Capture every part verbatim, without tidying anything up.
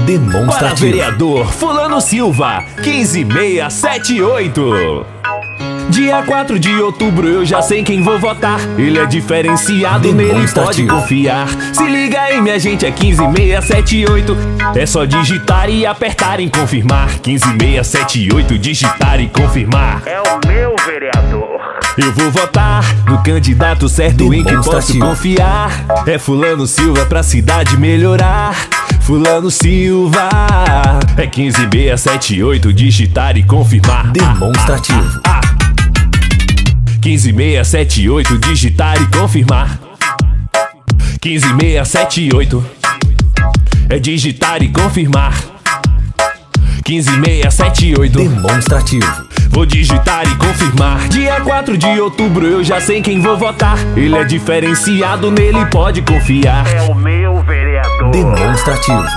Demonstrativo. Para vereador Fulano Silva, quinze mil seiscentos e setenta e oito. Dia quatro de outubro eu já sei quem vou votar. Ele é diferenciado, nele pode confiar. Se liga aí minha gente, é quinze mil seiscentos e setenta e oito. É só digitar e apertar em confirmar. quinze mil seiscentos e setenta e oito, digitar e confirmar. É o meu vereador. Eu vou votar no candidato certo em que posso confiar. É Fulano Silva pra cidade melhorar. Fulano Silva, é quinze mil seiscentos e setenta e oito, digitar e confirmar. Demonstrativo. Ah, ah, ah. quinze mil seiscentos e setenta e oito, digitar e confirmar. quinze mil seiscentos e setenta e oito, é digitar e confirmar. quinze mil seiscentos e setenta e oito, Demonstrativo. vou digitar e confirmar. Dia quatro de outubro eu já sei quem vou votar. Ele é diferenciado, nele pode confiar. É o meu vereador. Demonstrativo.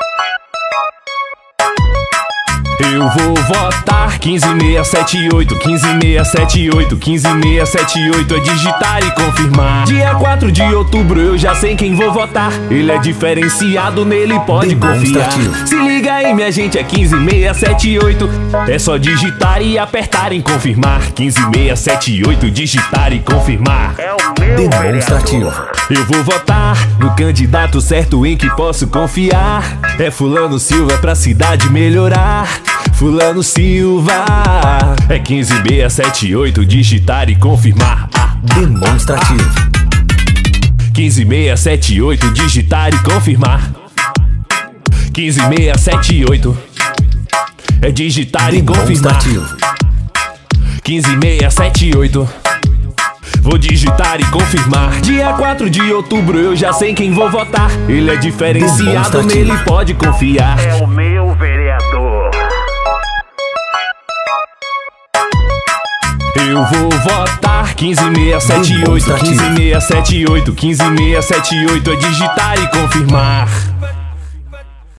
Eu vou votar quinze mil seiscentos e setenta e oito, quinze mil seiscentos e setenta e oito, quinze mil seiscentos e setenta e oito, é digitar e confirmar. Dia quatro de outubro eu já sei quem vou votar. Ele é diferenciado, nele pode confiar. Se liga aí minha gente, é quinze mil seiscentos e setenta e oito. É só digitar e apertar em confirmar. quinze mil seiscentos e setenta e oito, digitar e confirmar. É o meu Demonstrativo. vereador. Eu vou votar no candidato certo em que posso confiar. É Fulano Silva pra cidade melhorar. Fulano Silva, é quinze mil seiscentos e setenta e oito, digitar e confirmar. Demonstrativo. quinze mil seiscentos e setenta e oito, digitar e confirmar. quinze mil seiscentos e setenta e oito, é digitar e confirmar. Demonstrativo. quinze mil seiscentos e setenta e oito, vou digitar e confirmar. Dia quatro de outubro eu já sei quem vou votar. Ele é diferenciado, nele pode confiar. É o meu vereador. Eu vou votar quinze mil seiscentos e setenta e oito, quinze mil seiscentos e setenta e oito, quinze mil seiscentos e setenta e oito, é digitar e confirmar.